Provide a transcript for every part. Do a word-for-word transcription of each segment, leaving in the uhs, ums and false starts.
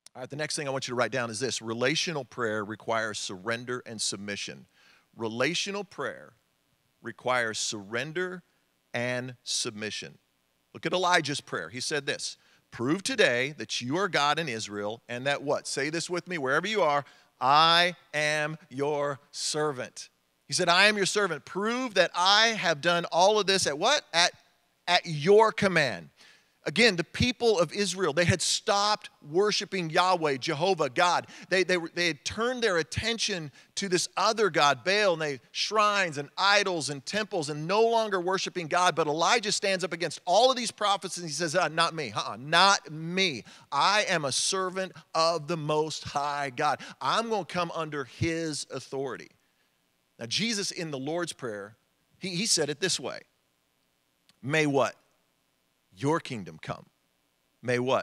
All right, the next thing I want you to write down is this: relational prayer requires surrender and submission. Relational prayer requires surrender and submission. Look at Elijah's prayer. He said this: prove today that you are God in Israel, and that what? Say this with me, wherever you are: I am your servant. He said, I am your servant. Prove that I have done all of this at what? At, at your command. Again, the people of Israel, they had stopped worshiping Yahweh, Jehovah, God. They, they, they had turned their attention to this other God, Baal, and they shrines and idols and temples, and no longer worshiping God. But Elijah stands up against all of these prophets and he says, uh, not me, uh-uh, not me. I am a servant of the Most High God. I'm going to come under his authority. Now, Jesus in the Lord's Prayer, he, he said it this way: may what? Your kingdom come. May what?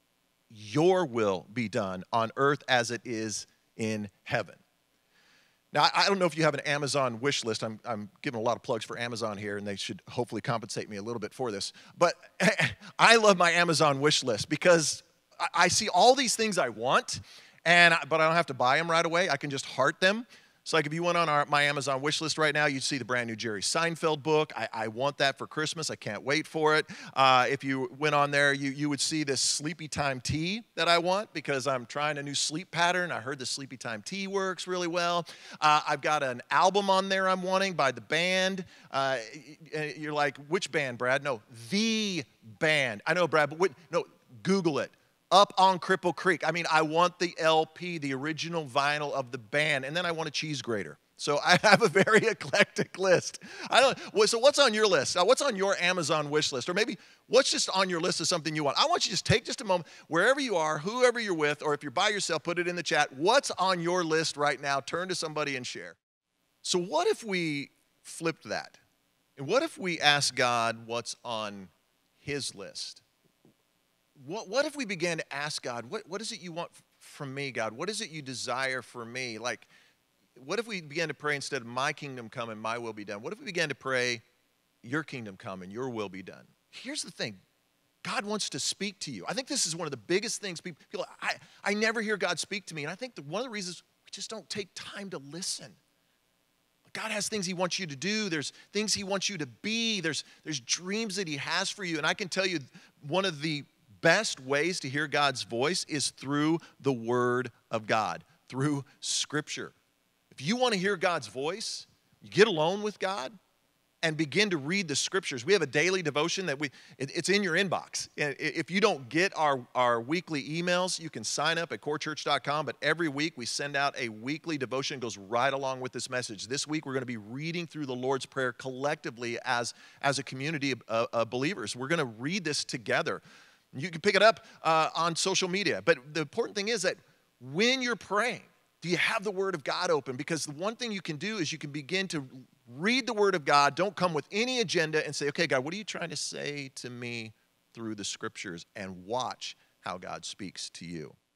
Your will be done on earth as it is in heaven. Now, I don't know if you have an Amazon wish list. I'm, I'm giving a lot of plugs for Amazon here, and they should hopefully compensate me a little bit for this. But I love my Amazon wish list because I see all these things I want, and but I don't have to buy them right away. I can just heart them. So like if you went on our, my Amazon wish list right now, you'd see the brand new Jerry Seinfeld book. I, I want that for Christmas. I can't wait for it. Uh, if you went on there, you, you would see this Sleepy Time tea that I want because I'm trying a new sleep pattern. I heard the Sleepy Time tea works really well. Uh, I've got an album on there I'm wanting by the band. Uh, you're like, which band, Brad? No, the band. I know, Brad, but what, no, Google it. Up on Cripple Creek. I mean, I want the L P, the original vinyl of the band, and then I want a cheese grater. So I have a very eclectic list. I don't. So what's on your list? Uh, what's on your Amazon wish list? Or maybe what's just on your list of something you want? I want you to just take just a moment, wherever you are, whoever you're with, or if you're by yourself, put it in the chat. What's on your list right now? Turn to somebody and share. So what if we flipped that? And what if we asked God what's on his list? What, what if we began to ask God, what, what is it you want from me, God? What is it you desire for me? Like, what if we began to pray instead of my kingdom come and my will be done? What if we began to pray, your kingdom come and your will be done? Here's the thing. God wants to speak to you. I think this is one of the biggest things. People, people I, I never hear God speak to me. And I think that one of the reasons we just don't take time to listen. God has things he wants you to do. There's things he wants you to be. There's, there's dreams that he has for you. And I can tell you one of the best ways to hear God's voice is through the Word of God, through Scripture. If you want to hear God's voice, you get alone with God and begin to read the Scriptures. We have a daily devotion that we, it, it's in your inbox. If you don't get our, our weekly emails, you can sign up at core church dot com, but every week we send out a weekly devotion that goes right along with this message. This week we're going to be reading through the Lord's Prayer collectively as, as a community of, uh, of believers. We're going to read this together. You can pick it up uh, on social media. But the important thing is that when you're praying, do you have the Word of God open? Because the one thing you can do is you can begin to read the Word of God. Don't come with any agenda and say, okay, God, what are you trying to say to me through the Scriptures? And watch how God speaks to you.